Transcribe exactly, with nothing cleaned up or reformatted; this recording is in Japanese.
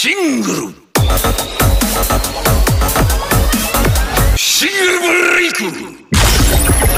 シングルシングルブレイク。